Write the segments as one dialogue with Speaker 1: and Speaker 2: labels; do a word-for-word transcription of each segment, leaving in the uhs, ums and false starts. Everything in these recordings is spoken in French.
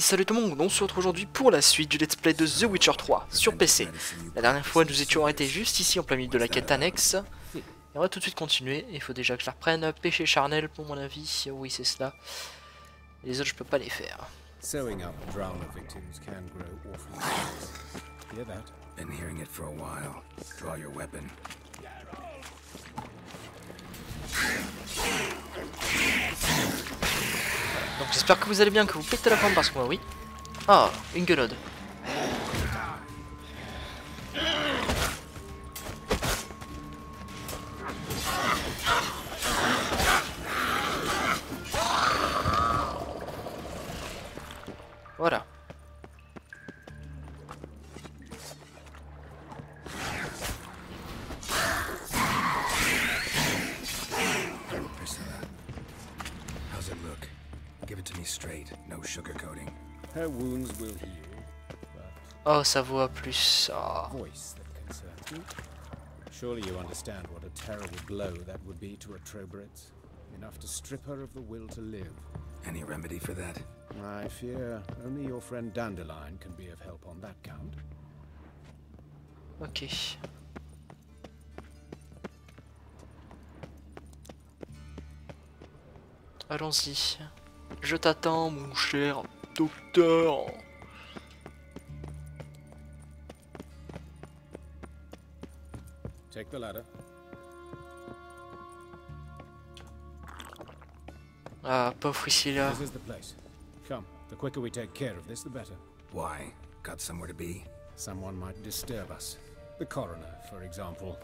Speaker 1: salut tout le monde, on se retrouve aujourd'hui pour la suite du let's play de The Witcher trois sur P C. La dernière fois nous étions arrêtés juste ici en plein milieu de la quête annexe. Et on va tout de suite continuer, il faut déjà que je la reprenne. Péché charnel pour mon avis, oui c'est cela. Les autres je peux pas les faire.
Speaker 2: Sewing up drowner victims can grow awfully fast. Hear that?
Speaker 3: Been hearing it for a while. Draw your weapon.
Speaker 1: Donc j'espère que vous allez bien, que vous pétez la forme parce que moi oui. Ah, une gueulode. Voilà.
Speaker 3: How's it look? Give it to me straight, no sugarcoating.
Speaker 2: Her wounds will heal, but
Speaker 1: Oh, ça voit plus. Ah.
Speaker 2: voice that concerns you. Surely you understand what a terrible blow that would be to a Trobritz. Enough to strip her of the will to live.
Speaker 3: Any remedy for that?
Speaker 2: I fear only your friend Dandelion can be of help on that count.
Speaker 1: Ok. Allons-y. Je t'attends, mon cher docteur.
Speaker 2: Take the ladder.
Speaker 1: Ah, pauvre ici là.
Speaker 2: This is the place. Come, the quicker we take care of this, the better.
Speaker 3: Why? Got somewhere to be?
Speaker 2: Someone might disturb us. The coroner, for example.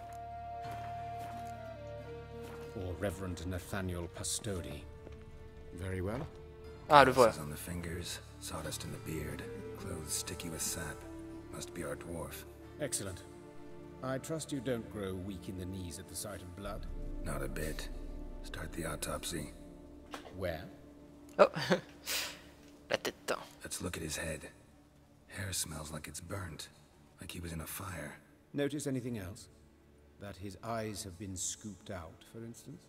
Speaker 2: Or Reverend Nathaniel Pastodi. Very well.
Speaker 1: Ah, le voilà.
Speaker 3: Glasses on the fingers, sawdust in the beard, clothes sticky with sap. Must be our dwarf.
Speaker 2: Excellent. I trust you don't grow weak in the knees at the sight of blood.
Speaker 3: Not a bit. Start the autopsy.
Speaker 2: Where?
Speaker 1: Oh. La tête.
Speaker 3: Let's look at his head. Hair smells like it's burnt, like he was in a fire.
Speaker 2: Notice anything else? That his eyes have been scooped out, for instance?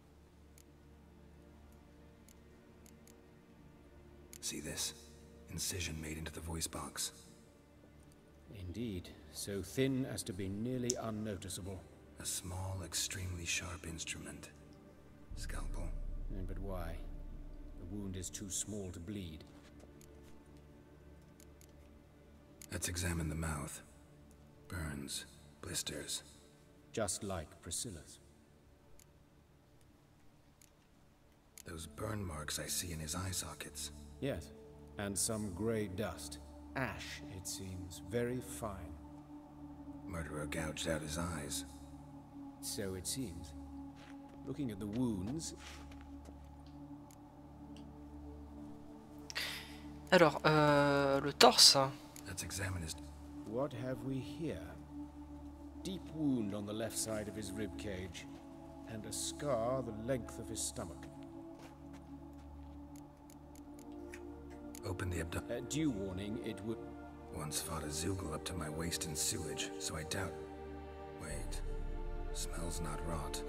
Speaker 3: See this? Incision made into the voice box.
Speaker 2: Indeed, so thin as to be nearly unnoticeable.
Speaker 3: A small, extremely sharp instrument. Scalpel.
Speaker 2: Eh, But why? The wound is too small to bleed.
Speaker 3: Let's examine the mouth. Burns, blisters.
Speaker 2: Just like Priscilla's.
Speaker 3: Those burn marks I see in his eye sockets.
Speaker 2: Yes, and some grey dust. Ash, it seems, very fine.
Speaker 3: Murderer gouged out his eyes.
Speaker 2: So it seems. Looking at the wounds,
Speaker 1: Alors, euh, le torse.
Speaker 3: Let's examine his...
Speaker 2: what have we here? Deep wound on the left side of his rib cage, and a scar the length of his stomach.
Speaker 3: Open the abdomen.
Speaker 2: Uh, due warning, it would...
Speaker 3: Once fought a Zoogle up to my waist in sewage, so I doubt... Wait. Smells not rot.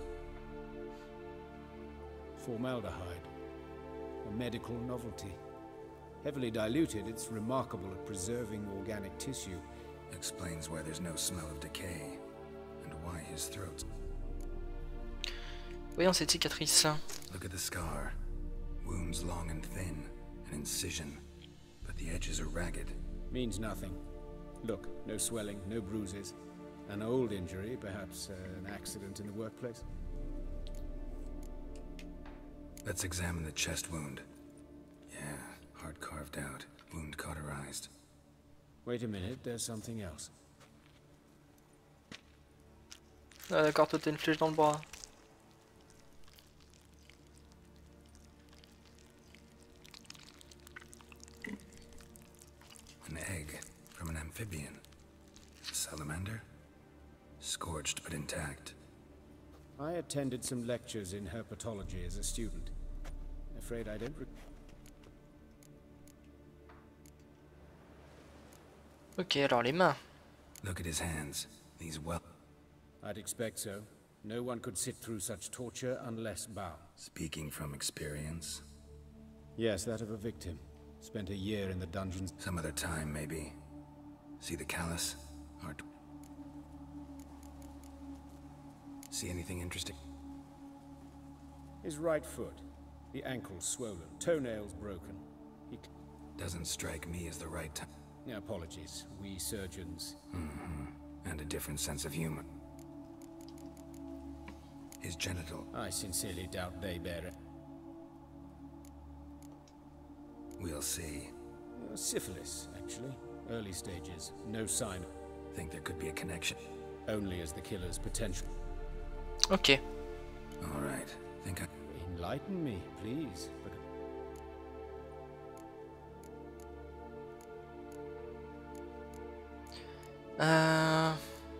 Speaker 2: Formaldehyde. A medical novelty. Heavily diluted, it's remarkable at preserving organic tissue.
Speaker 3: Explains why there's no smell of decay. And why his throat's...
Speaker 1: Voyons cette cicatrice.
Speaker 3: Look at the scar. Wounds long and thin. An incision. But the edges are ragged.
Speaker 2: Means nothing. Look, no swelling, no bruises. An old injury, perhaps uh, an accident in the workplace.
Speaker 3: Let's examine the chest wound. Yeah, heart carved out. Wound cauterized.
Speaker 2: Wait a minute, there's something else.
Speaker 1: Ah, d'accord, toi t'as une flèche dans le bras.
Speaker 3: An egg from an amphibian. Salamander? Scorched but intact.
Speaker 2: I attended some lectures in herpetology as a student. Afraid I don't re
Speaker 1: Ok, alors les mains.
Speaker 3: Look at his hands. These well...
Speaker 2: I'd expect so. No one could sit through such torture unless bound.
Speaker 3: Speaking from experience.
Speaker 2: Yes, that of a victim. Spent a year in the dungeons.
Speaker 3: Some other time, maybe. See the callus? Art. See anything interesting?
Speaker 2: His right foot. The ankle swollen, toenails broken. He...
Speaker 3: Doesn't strike me as the right time.
Speaker 2: Apologies. We surgeons...
Speaker 3: Mm-hmm. And a different sense of humor. His genital.
Speaker 2: I sincerely doubt they bear it.
Speaker 3: We'll see.
Speaker 2: Uh, syphilis, actually. Early stages. No sign.
Speaker 3: Think there could be a connection?
Speaker 2: Only as the killer's potential.
Speaker 1: Ok.
Speaker 3: Alright. Think I...
Speaker 2: Enlighten me, please. But...
Speaker 1: Euh...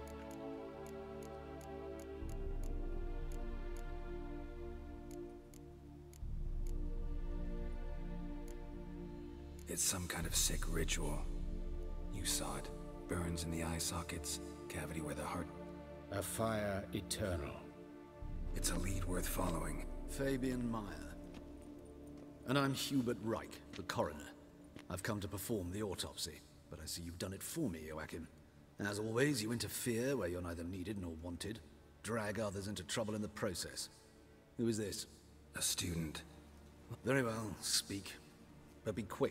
Speaker 3: It's some kind of sick ritual. You saw it. Burns in the eye sockets, cavity where the heart...
Speaker 2: A fire eternal.
Speaker 3: It's a lead worth following.
Speaker 4: Fabian Meyer. And I'm Hubert Reich, the coroner. I've come to perform the autopsy, but I see you've done it for me, Joachim. As always, you interfere where you're neither needed nor wanted. Drag others into trouble in the process. Who is this?
Speaker 3: A student.
Speaker 4: Very well, speak. But be quick.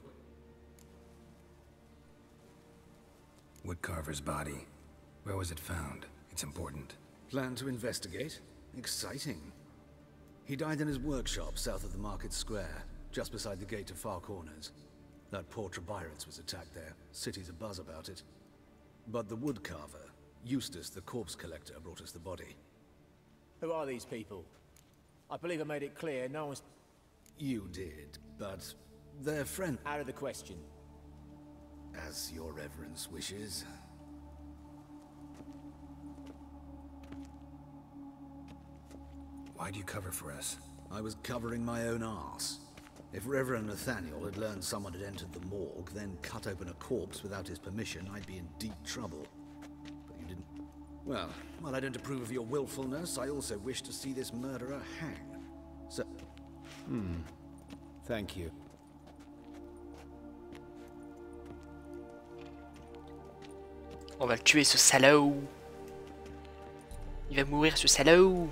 Speaker 3: Woodcarver's body. Where was it found? It's important.
Speaker 4: Plan to investigate? Exciting. He died in his workshop south of the market square, just beside the gate to Far Corners. That poor Trebirates was attacked there. City's abuzz about it. But the woodcarver, Eustace the corpse collector, brought us the body.
Speaker 5: Who are these people? I believe I made it clear no one's...
Speaker 4: You did, but their friend...
Speaker 5: Out of the question.
Speaker 4: As your reverence wishes.
Speaker 3: Why'd you cover for us?
Speaker 4: I was covering my own arse. If Reverend Nathaniel had learned someone had entered the morgue, then cut open a corpse without his permission, I'd be in deep trouble. But you didn't... Well, while I don't approve of your willfulness, I also wish to see this murderer hang. So...
Speaker 2: Hmm. Thank you.
Speaker 1: On va le tuer, ce salaud. Il va mourir, ce salaud.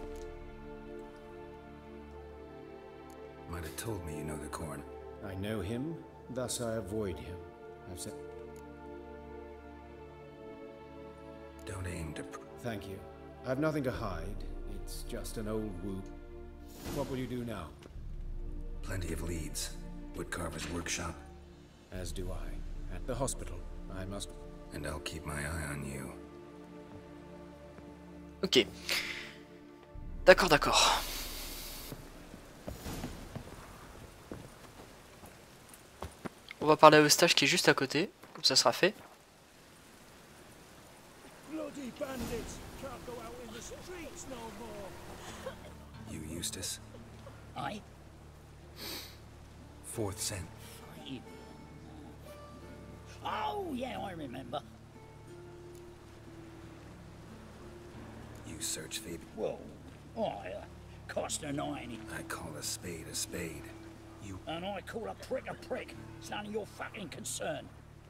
Speaker 3: Might have told me you know the corn.
Speaker 2: I know him, thus I avoid him. I've said...
Speaker 3: Don't aim to... Pr
Speaker 2: Thank you. I've nothing to hide. It's just an old wound. What will you do now?
Speaker 3: Plenty of leads. Woodcarver's workshop.
Speaker 2: As do I. At the hospital. I must...
Speaker 3: And I'll keep my eye on you.
Speaker 1: Ok. D'accord, d'accord. On va parler à Eustache qui est juste à côté. Comme ça sera fait.
Speaker 5: Bloody bandits! Can't go out in the streets no more!
Speaker 3: You, Eustace?
Speaker 6: Aye?
Speaker 3: Fourth Sen.
Speaker 6: Fabian. Oh, yeah, I remember.
Speaker 3: You search Fabian.
Speaker 6: Well, I uh, cost a nine.
Speaker 3: I call a spade a spade. You...
Speaker 6: And I call a prick a prick. It's none of your fucking concern.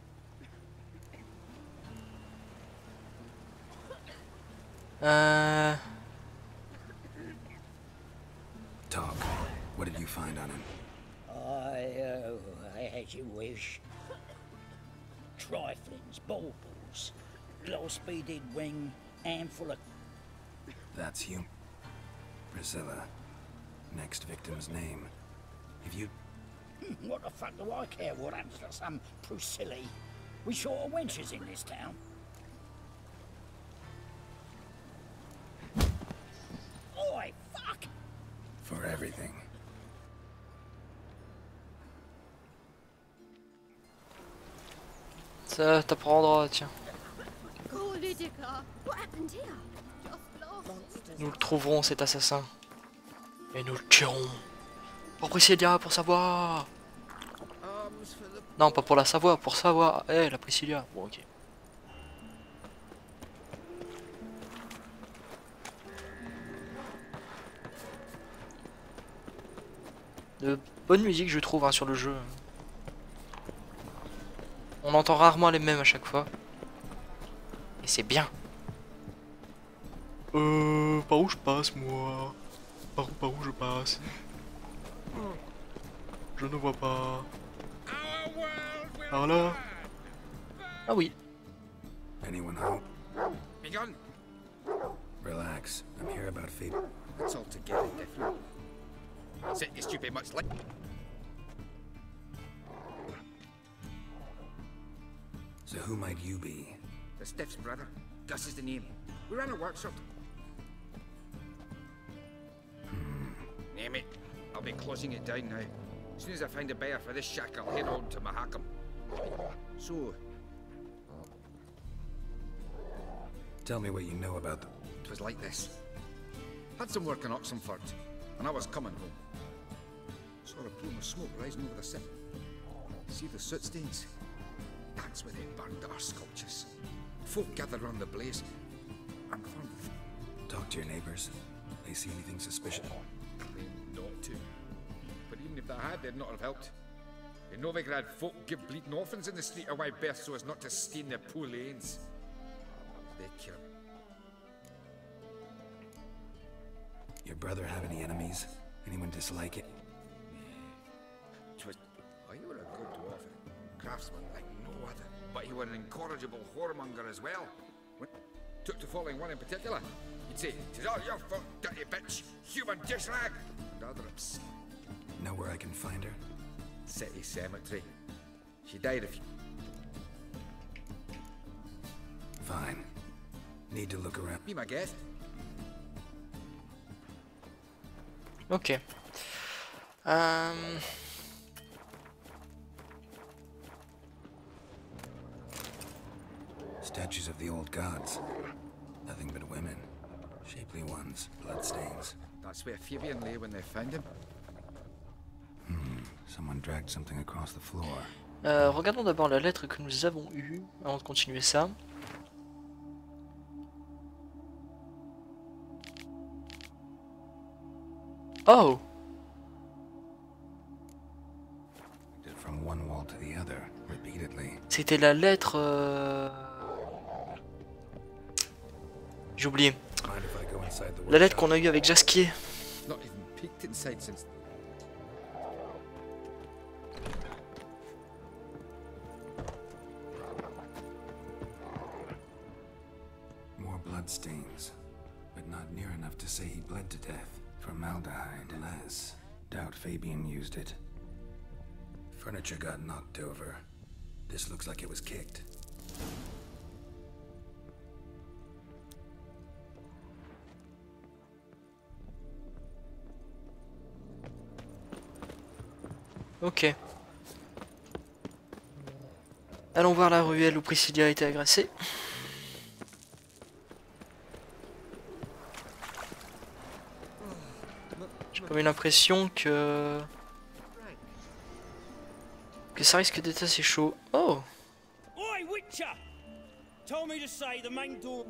Speaker 1: Euh...
Speaker 3: Talk. What did you find on him?
Speaker 6: I, uh, as you wish. Triflings, baubles, glow-speeded wing, handful of...
Speaker 3: That's you. Priscilla. Next victim's name. If you...
Speaker 6: What the fuck do I care what happens to some Priscilla? We short of wenches in this town. Oi, fuck!
Speaker 3: For everything.
Speaker 1: Ça t'apprendra, tiens. Nous le trouverons, cet assassin. Et nous le tuerons. Pour Priscilla, pour savoir. Non, pas pour la savoir, pour savoir. Eh, la Priscilla. Bon, ok. De bonne musique, je trouve, hein, sur le jeu. On entend rarement les mêmes à chaque fois. Et c'est bien. Euh, par où je passe moi? Par où, par où je passe? Je ne vois pas. Par là? Ah oui.
Speaker 3: Anyone home?
Speaker 4: Begun.
Speaker 3: Relax. I'm here about Phoebe.
Speaker 4: It's altogether different. Sit you stupid much like.
Speaker 3: So who might you be?
Speaker 4: The Stiff's brother. Gus is the name. We run a workshop. Hmm. Name it. I'll be closing it down now. As soon as I find a buyer for this shack, I'll head on to Mahakam. So,
Speaker 3: Tell me what you know about them.
Speaker 4: it was like this. Had some work in Oxenford, and I was coming home. Saw a plume of smoke rising over the city. See the soot stains? That's where they burned our sculptures. Folk gathered round the blaze, and found
Speaker 3: Talk to your neighbors. They see anything suspicious?
Speaker 4: claimed not to. But even if they had, they'd not have helped. In Novigrad, folk give bleeding orphans in the street a wide berth so as not to stain their poor lanes. They care.
Speaker 3: Your brother have any enemies? Anyone dislike it?
Speaker 4: Twas. Oh, you were a good dwarf, craftsman like no other. But he were an incorrigible whoremonger as well. When took to following one in particular, he'd say, "'Tis all your fault, dirty bitch, human dish rag," and other ups.
Speaker 3: Know where I can find her?
Speaker 4: City cemetery. She died a few.
Speaker 3: Fine. Need to look around.
Speaker 4: Be my guest.
Speaker 1: Ok. Euh...
Speaker 3: Statues of the old gods. Nothing but women. Shapely ones, bloodstains.
Speaker 4: That's where Fabian lay when they found him.
Speaker 3: Hmm. Someone dragged something across the floor.
Speaker 1: Euh, regardons d'abord la lettre que nous avons eue avant de continuer ça. Oh!
Speaker 3: From one wall to the other, repeatedly.
Speaker 1: C'était la lettre... Euh... J'ai oublié.
Speaker 3: Mind if I go inside the
Speaker 1: La lettre
Speaker 3: workshop?
Speaker 1: qu'on a eue avec Jasquier.
Speaker 4: Not even peeked inside since.
Speaker 3: More bloodstains, but not near enough to say he bled to death. Formaldehyde, less. Doubt Fabian used it. Furniture got knocked over. This looks like it was kicked.
Speaker 1: Ok. Allons voir la ruelle où Priscilla a été agressée. J'ai comme une impression que... que ça risque d'être assez chaud. Oh!
Speaker 5: Oi, Witcher! Told me to say the main door.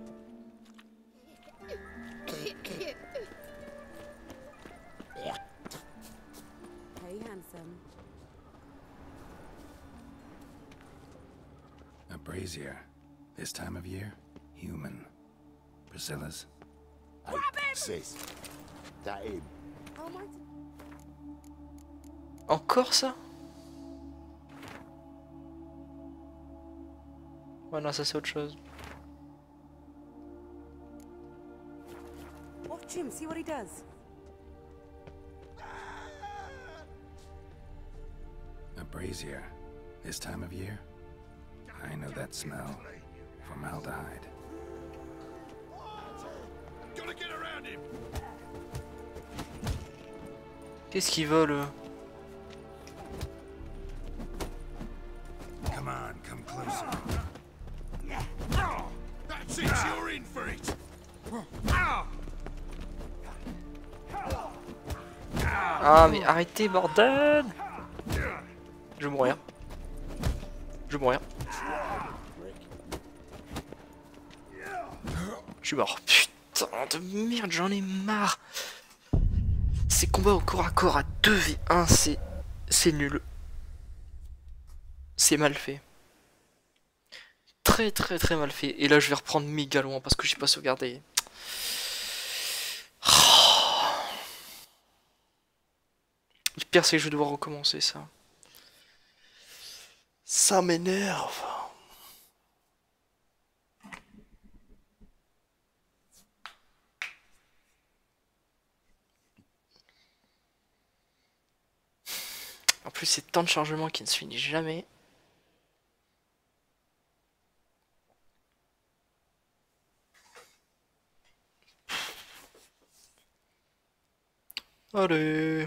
Speaker 7: Hey, handsome.
Speaker 3: A brazier. This time of year? Human. Priscilla's.
Speaker 8: Sis, that him?
Speaker 7: Oh, Martin.
Speaker 1: Encore ça? Ouais, non, ça c'est autre chose.
Speaker 7: Watch him, see what he does.
Speaker 3: A brazier. This time of year? I know that smell. Formaldehyde.
Speaker 1: Qu'est-ce qu'ils veulent?
Speaker 3: Come on, come closer.
Speaker 8: That's it, you're in for it!
Speaker 1: Ah mais arrêtez bordel! Je vais mourir. Je vais mourir. Je suis mort. Putain de merde, j'en ai marre. Ces combats au corps à corps à deux v un, c'est... c'est nul. C'est mal fait. très très très mal fait. Et là je vais reprendre méga loin parce que j'ai pas sauvegardé. Le pire c'est que je vais devoir recommencer ça. Ça m'énerve. En plus c'est tant de chargements qui ne se finit jamais. Allez.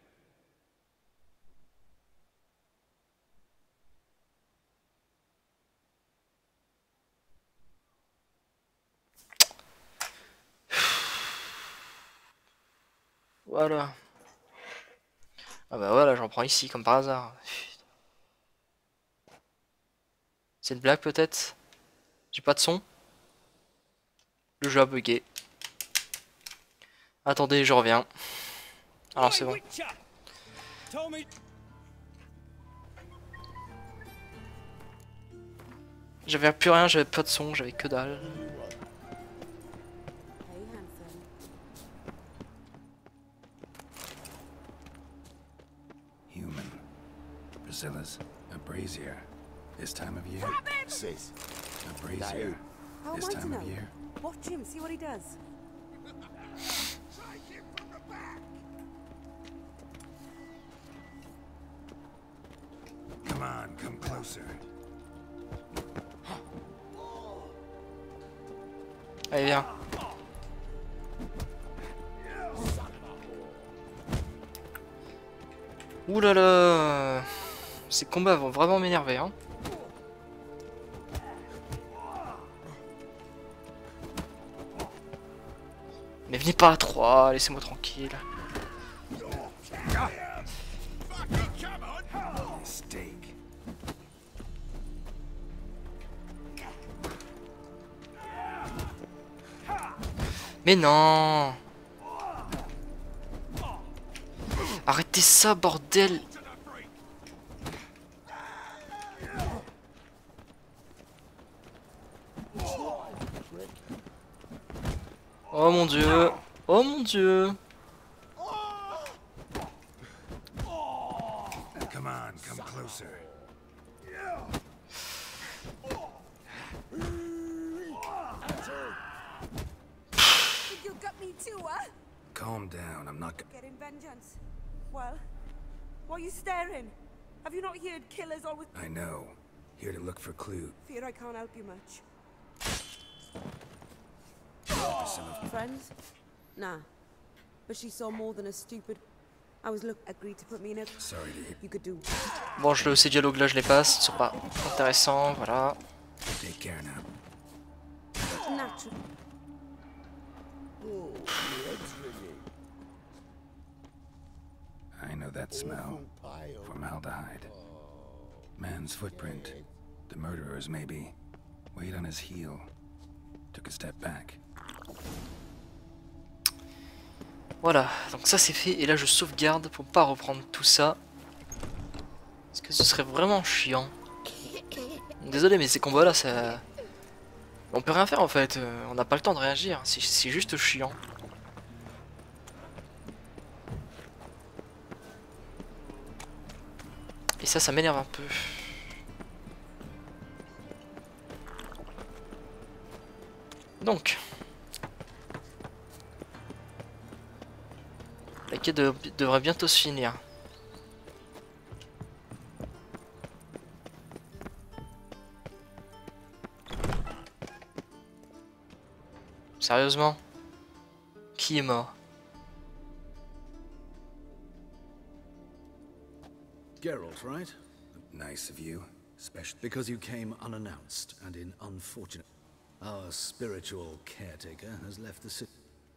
Speaker 1: Voilà. Ah bah voilà, j'en prends ici comme par hasard. C'est une blague peut-être? J'ai pas de son? Le jeu a bugué. Attendez, je reviens. Alors c'est bon. J'avais plus rien, j'avais pas de son, j'avais que dalle.
Speaker 7: Hey, handsome.
Speaker 3: Human. Priscilla's. A brazier. This time of year.
Speaker 8: Sis,
Speaker 3: A brazier.
Speaker 7: How am
Speaker 3: This
Speaker 7: I to
Speaker 3: time of
Speaker 7: know?
Speaker 3: year.
Speaker 7: Watch him, see what he does.
Speaker 3: Come on, come closer.
Speaker 1: Allez, viens. Ouh là là. Ces combats vont vraiment m'énerver, hein. Mais venez pas à trois, laissez-moi tranquille.
Speaker 3: Mistake.
Speaker 1: Mais non. Arrêtez ça, bordel. Oh mon dieu. Oh mon dieu.
Speaker 3: Come on, come closer.
Speaker 7: You got me too, huh?
Speaker 3: Calm down, I'm not gonna...
Speaker 7: Getting vengeance. Well, why are you staring? Have you not heard killers always...
Speaker 3: I know. Here to look for clue.
Speaker 7: Fear I can't help you much.
Speaker 3: Priscilla.
Speaker 7: Friends? Nah. But she saw more than a stupid... I was look agreed to put me in a...
Speaker 3: Sorry to hear.
Speaker 7: You could do...
Speaker 1: Bon, je le, ces dialogues là, je les passe. Ils sont pas intéressants, voilà.
Speaker 3: Take care now.
Speaker 7: Natural.
Speaker 3: I know that smell. Formaldehyde. Man's footprint. The murderer's maybe. Weight on his heel. Took a step back.
Speaker 1: Voilà, donc ça c'est fait. Et là je sauvegarde pour pas reprendre tout ça. Parce que ce serait vraiment chiant. Désolé, mais ces combats là, ça... On peut rien faire en fait. euh, On n'a pas le temps de réagir. C'est c'est juste chiant. Et ça, ça m'énerve un peu. Donc, la quête de- devrait bientôt se finir. Sérieusement? Qui est mort?
Speaker 4: Geralt, right?
Speaker 3: Nice of you. Special.
Speaker 4: Because you came unannounced and in unfortunate... Our spiritual caretaker has left the city.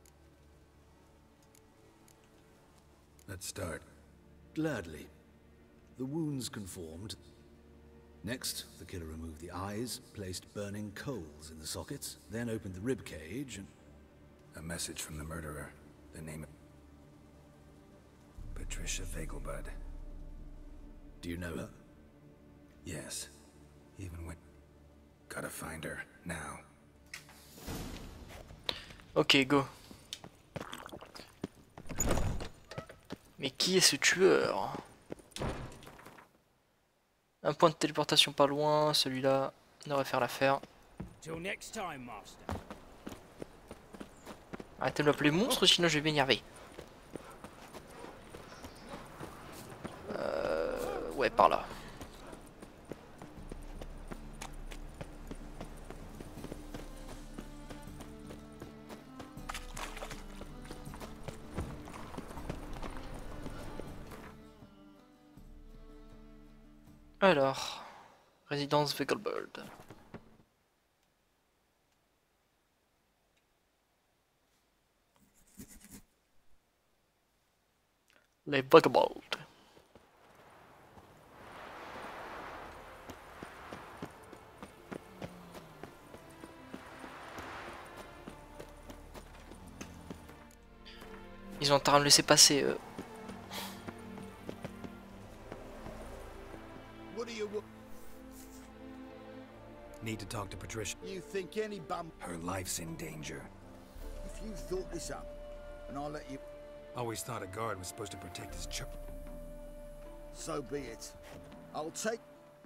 Speaker 3: Let's start.
Speaker 4: Gladly. The wounds conformed. Next, the killer removed the eyes, placed burning coals in the sockets, then opened the rib cage and...
Speaker 3: A message from the murderer. The name... Patricia Vegelbud.
Speaker 4: Do you know her?
Speaker 3: Yes. Even when... Gotta find her now.
Speaker 1: Ok, go. Mais qui est ce tueur? Un point de téléportation pas loin, celui-là devrait faire l'affaire.
Speaker 5: Till next time, master.
Speaker 1: Arrêtez de m'appeler monstre, sinon je vais m'énerver. Euh... Ouais, par là. Alors, résidence Vegelbird. Les Vegelbird. Ils ont intérêt à me laisser passer. Euh.
Speaker 8: What do you wa-
Speaker 3: Need to talk to Patricia.
Speaker 8: You think any bum...
Speaker 3: Her life's in danger.
Speaker 8: If you thought this up, and I'll let you...
Speaker 3: Always thought a guard was supposed to protect his ch-
Speaker 8: So be it. I'll take...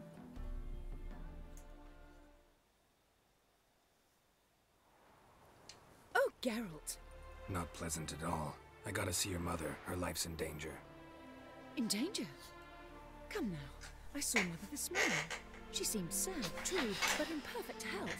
Speaker 9: Oh, Geralt.
Speaker 3: Not pleasant at all. I gotta see your mother. Her life's in danger.
Speaker 9: In danger? Come now. I saw Mother this morning. She seemed sad, true, but in perfect health.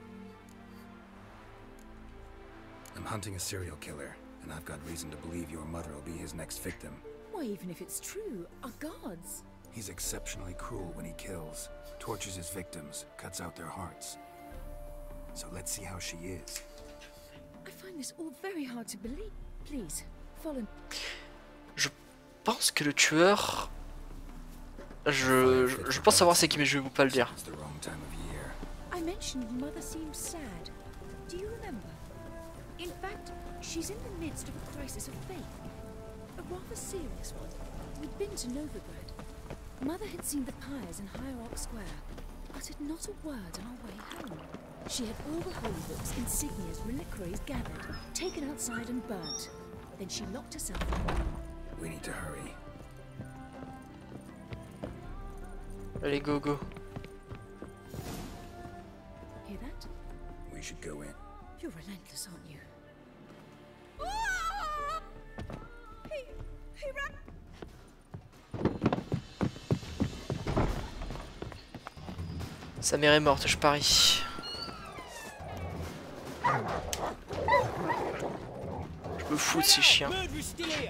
Speaker 3: I'm hunting a serial killer, and I've got reason to believe your mother will be his next victim.
Speaker 9: Why, even if it's true, our gods.
Speaker 3: He's exceptionally cruel when he kills, tortures his victims, cuts out their hearts. So let's see how she is.
Speaker 9: I find this all very hard to believe. Please, follow.
Speaker 1: Je pense que le tueur... Je, je, je pense savoir c'est qui, mais je vais vous pas le dire.
Speaker 3: It's the wrong time of year.
Speaker 9: I mentioned Mother seems sad. Do you remember? In fact, she's in the midst of a crisis of faith. A rather serious one. We'd been to Novigrad. Mother had seen the pyres in Hierarch Square, uttered not a word on our way home. She had all the holy books, insignias, reliquaries gathered, taken outside and burnt. Then she locked herself in a room.
Speaker 3: We need to hurry.
Speaker 1: Allez, go, go.
Speaker 9: Hear that?
Speaker 3: We should go in.
Speaker 9: You're relentless, aren't you?
Speaker 7: He, he ran.
Speaker 1: Sa mère est morte, je parie. Je me fous de ces chiens.
Speaker 5: Murderer's still here.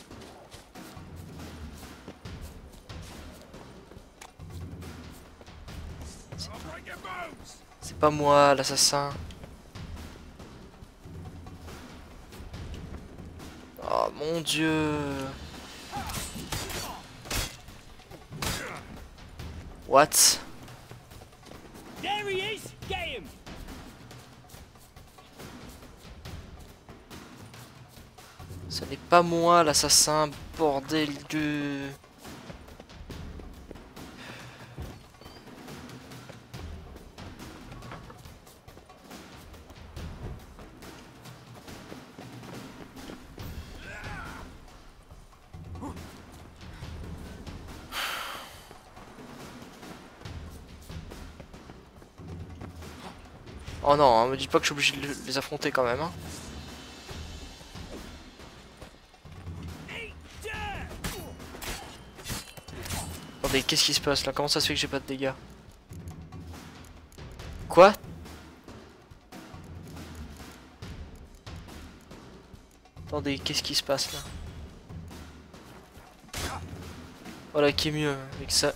Speaker 5: I'll break your bones.
Speaker 1: C'est pas moi l'assassin. Oh mon dieu. What?
Speaker 5: There he is. Get him.
Speaker 1: Ce n'est pas moi l'assassin, bordel de... Oh non, hein, me dis pas que je suis obligé de les affronter quand même. Hein. Attendez, qu'est-ce qui se passe là? Comment ça se fait que j'ai pas de dégâts? Quoi? Attendez, qu'est-ce qui se passe là? Voilà qui est mieux avec ça.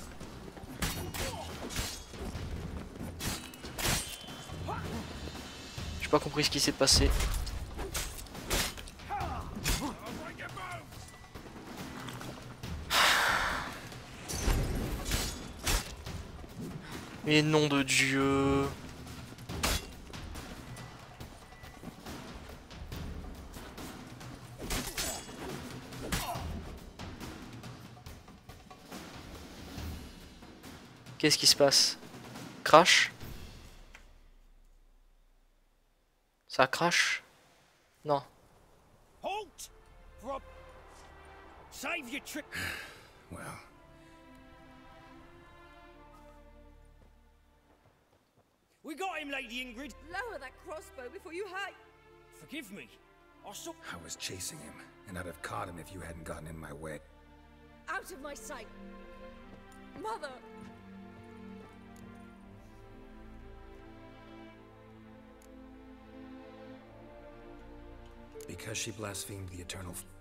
Speaker 1: J'ai pas compris ce qui s'est passé. Mais nom de Dieu. Qu'est-ce qui se passe? Crash? Ça crache? Non.
Speaker 5: Halt! Rob. Save your trick.
Speaker 3: Well,
Speaker 5: We got him, Lady Ingrid.
Speaker 7: Lower that crossbow before you hurt.
Speaker 5: Forgive me. I saw.
Speaker 3: I was chasing him, and I'd have caught him if you hadn't gotten in my way.
Speaker 7: Out of my sight. Mother!
Speaker 3: Because she blasphemed the eternal. F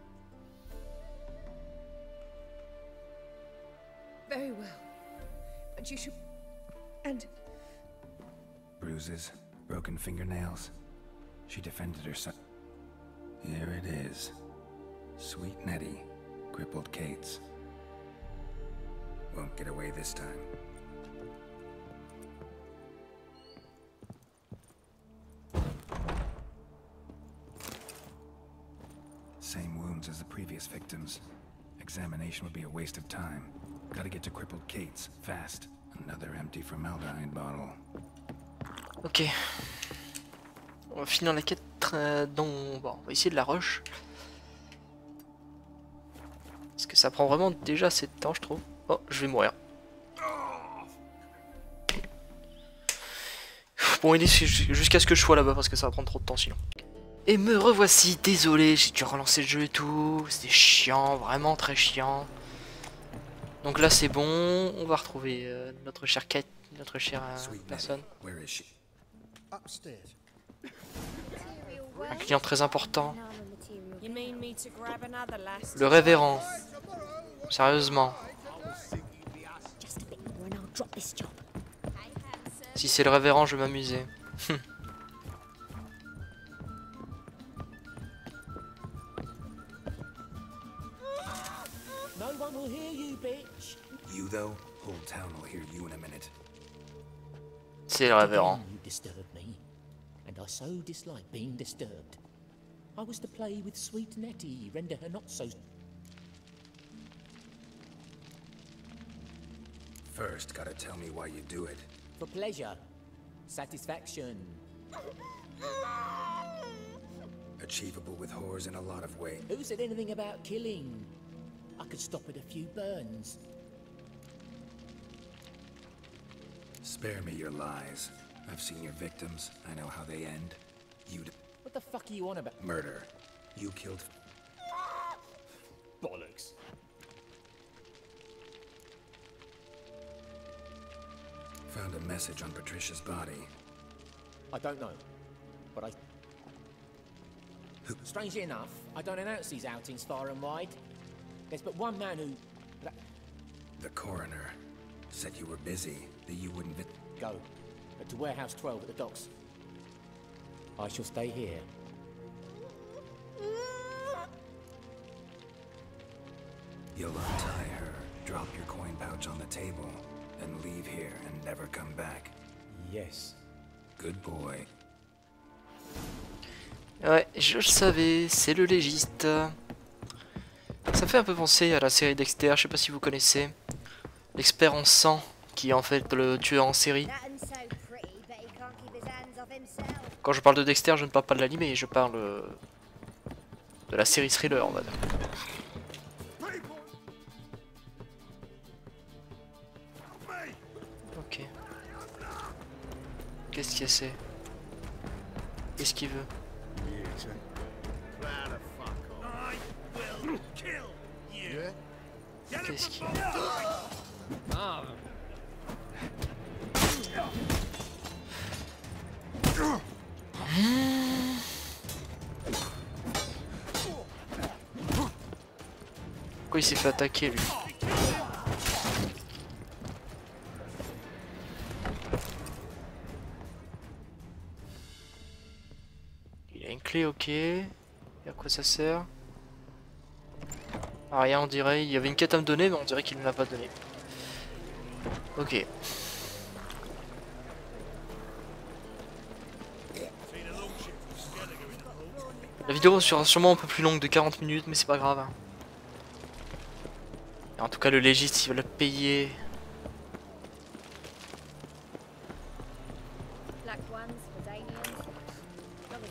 Speaker 9: Very well. But you should... And...
Speaker 3: Bruises, broken fingernails. She defended her son. Here it is. Sweet Nettie, crippled Kate's. Won't get away this time. Same wounds as the previous victims. Examination would be a waste of time. Gotta get to crippled Kate's, fast. Another empty formaldehyde bottle.
Speaker 1: Ok. On va finir la quête euh, dont... Bon, on va essayer de la rush. Parce que ça prend vraiment déjà assez de temps, je trouve. Oh, je vais mourir. Bon, il est jusqu'à ce que je sois là-bas parce que ça va prendre trop de temps sinon. Et me revoici, désolé, j'ai dû relancer le jeu et tout. C'était chiant, vraiment très chiant. Donc là c'est bon, on va retrouver euh, notre chère Kate, notre chère euh, personne. Un client très important. Le révérend. Sérieusement. Si c'est le révérend, je vais m'amuser.
Speaker 5: No one will hear you, bitch.
Speaker 3: You though, whole town will hear you in a minute.
Speaker 1: C'est le révérend.
Speaker 10: You disturbed me, and I so dislike being disturbed. I was to play with sweet Nettie, render her not so.
Speaker 3: First, gotta tell me why you do it.
Speaker 10: For pleasure, satisfaction.
Speaker 3: Achievable with whores in a lot of ways.
Speaker 10: Who said anything about killing? I could stop at a few burns.
Speaker 3: Spare me your lies. I've seen your victims. I know how they end. You d
Speaker 10: What the fuck are you on about?
Speaker 3: murder. You killed.
Speaker 10: Bollocks.
Speaker 3: Found a message on Patricia's body.
Speaker 10: I don't know, but I... Strangely enough, I don't announce these outings far and wide. There's but one man who...
Speaker 3: The coroner said you were busy, that you wouldn't vi-
Speaker 10: Go. But to Warehouse twelve at the docks. I shall stay here.
Speaker 3: You'll untie her, drop your coin pouch on the table, then leave here and never come back.
Speaker 10: Yes.
Speaker 3: Good boy.
Speaker 1: Ouais, je le savais, c'est le légiste. Ça fait un peu penser à la série Dexter, je sais pas si vous connaissez. L'expert en sang, qui est en fait le tueur en série. Quand je parle de Dexter, je ne parle pas de l'anime, je parle euh, de la série thriller, on va dire. Ok. Qu'est-ce qu'il c'est? Qu'est-ce qu'il veut? Qu'est-ce qu'il veut? Pourquoi il s'est fait attaquer lui? Il a une clé, ok. Et à quoi ça sert? Ah, rien, on dirait. Il y avait une quête à me donner, mais on dirait qu'il ne l'a pas donné. Ok. La vidéo sera sûrement un peu plus longue de quarante minutes, mais c'est pas grave. Hein. Et en tout cas, le légiste, il va le payer.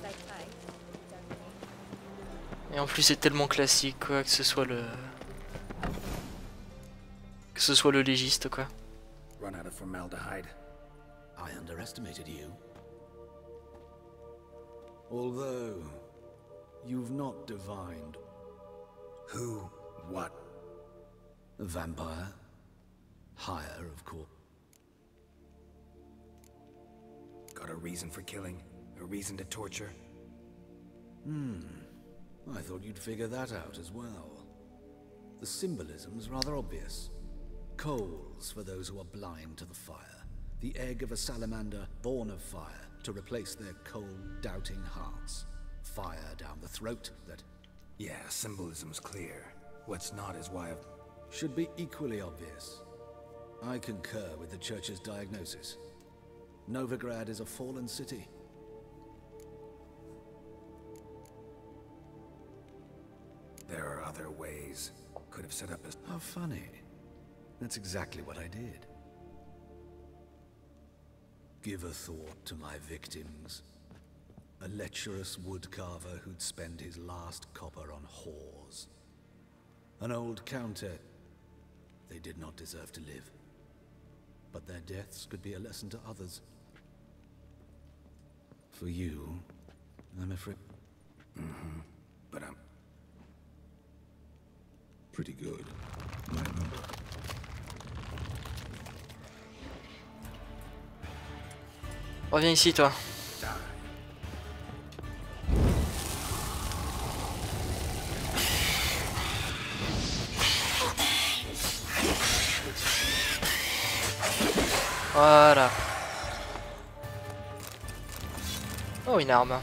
Speaker 1: Et en plus c'est tellement classique quoi, que ce soit le... Que ce soit le légiste quoi.
Speaker 3: Run out of formaldehyde.
Speaker 4: I underestimated you. Although, you've not divined.
Speaker 3: Who? What?
Speaker 4: A vampire. Higher, of course.
Speaker 3: Got a reason for killing? A reason to torture?
Speaker 4: Hmm. I thought you'd figure that out as well. The symbolism's rather obvious. Coals for those who are blind to the fire. The egg of a salamander born of fire to replace their cold, doubting hearts. Fire down the throat that...
Speaker 3: Yeah, symbolism's clear. What's not is why I've...
Speaker 4: Should be equally obvious. I concur with the Church's diagnosis. Novigrad is a fallen city.
Speaker 3: There are other ways. Could have set up as...
Speaker 4: How funny. That's exactly what I did. Give a thought to my victims. A lecherous woodcarver who'd spend his last copper on whores. An old countess. They did not deserve to live. But their deaths could be a lesson to others. For you, I'm afraid...
Speaker 3: Mm-hmm. But I'm...
Speaker 4: Pretty good. I remember.
Speaker 1: Reviens ici toi. Voilà. Oh, une arme.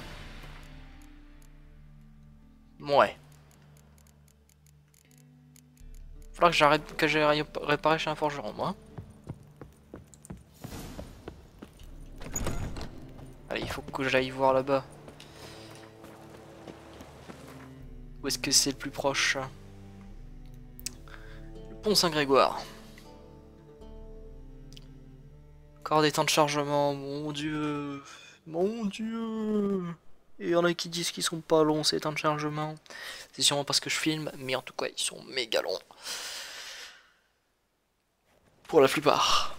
Speaker 1: Ouais. Faudra que j'arrête que j'aille réparer chez un forgeron, moi. Allez, il faut que j'aille voir là-bas. Où est-ce que c'est le plus proche? Le pont Saint-Grégoire. Encore des temps de chargement, mon dieu. Mon dieu. Et il y en a qui disent qu'ils sont pas longs ces temps de chargement. C'est sûrement parce que je filme, mais en tout cas ils sont méga longs. Pour la plupart.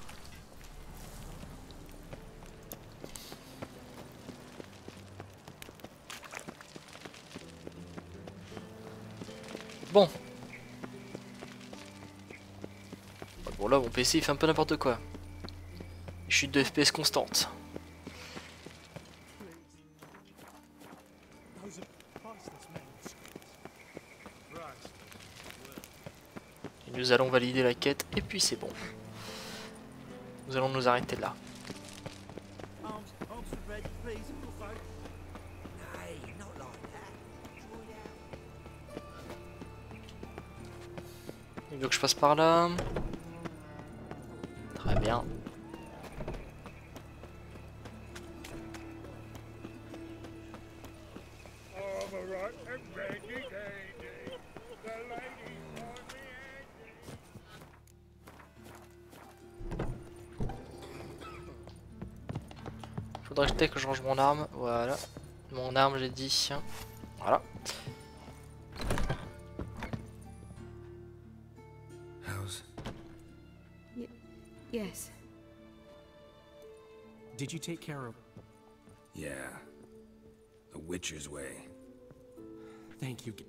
Speaker 1: Bon. Bon là mon P C il fait un peu n'importe quoi. Chute de F P S constante. Et nous allons valider la quête et puis c'est bon. Nous allons nous arrêter là. Il veut que je passe par là. Très bien. Faudrait que je range mon arme. Voilà. Mon arme, j'ai dit. Voilà.
Speaker 3: House.
Speaker 7: Y yes.
Speaker 11: Did you take care of...
Speaker 3: Yeah. The Witcher's way.
Speaker 11: Thank you.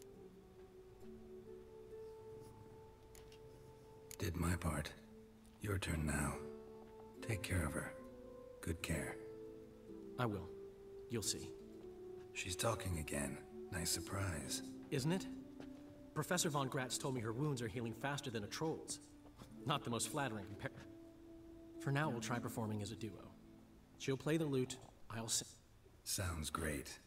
Speaker 3: Did my part. Your turn now. Take care of her. Good care.
Speaker 11: I will. You'll see.
Speaker 3: She's talking again. Nice surprise.
Speaker 11: Isn't it? Professor Von Gratz told me her wounds are healing faster than a troll's. Not the most flattering compare. For now, we'll try performing as a duo. She'll play the lute, I'll sing.
Speaker 3: Sounds great.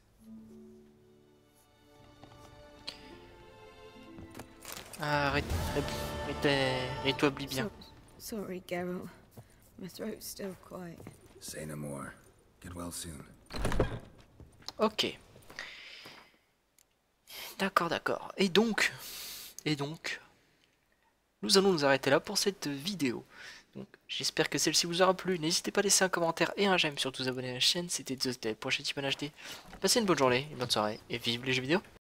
Speaker 1: Ah, rétablis bien.
Speaker 7: So, sorry, Geralt. My throat's still quite...
Speaker 3: Say no more. Get well soon.
Speaker 1: Ok. D'accord, d'accord. Et donc, et donc, nous allons nous arrêter là pour cette vidéo. Donc j'espère que celle-ci vous aura plu. N'hésitez pas à laisser un commentaire et un j'aime, surtout vous abonner à la chaîne. C'était The Step, prochain type en H D. Passez une bonne journée, une bonne soirée et vive les jeux vidéo.